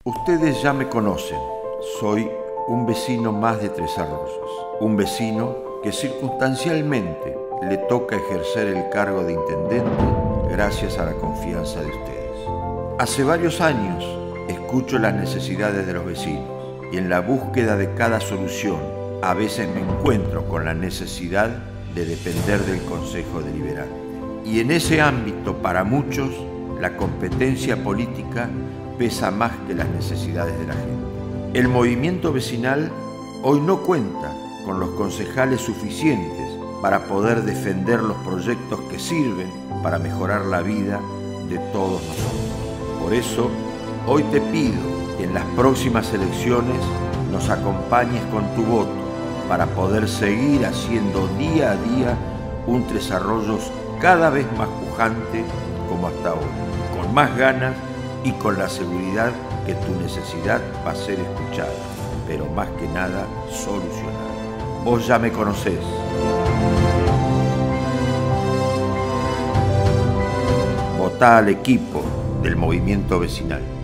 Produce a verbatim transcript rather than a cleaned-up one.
Ustedes ya me conocen, soy un vecino más de Tres Arroyos, un vecino que circunstancialmente le toca ejercer el cargo de intendente gracias a la confianza de ustedes. Hace varios años escucho las necesidades de los vecinos y en la búsqueda de cada solución a veces me encuentro con la necesidad de depender del Consejo Deliberante. Y en ese ámbito, para muchos, la competencia política pesa más que las necesidades de la gente. El movimiento vecinal hoy no cuenta con los concejales suficientes para poder defender los proyectos que sirven para mejorar la vida de todos nosotros. Por eso, hoy te pido que en las próximas elecciones nos acompañes con tu voto para poder seguir haciendo día a día un Tres Arroyos cada vez más pujante como hasta ahora, con más ganas y con la seguridad que tu necesidad va a ser escuchada, pero más que nada solucionada. Vos ya me conocés. Votá al equipo del movimiento vecinal.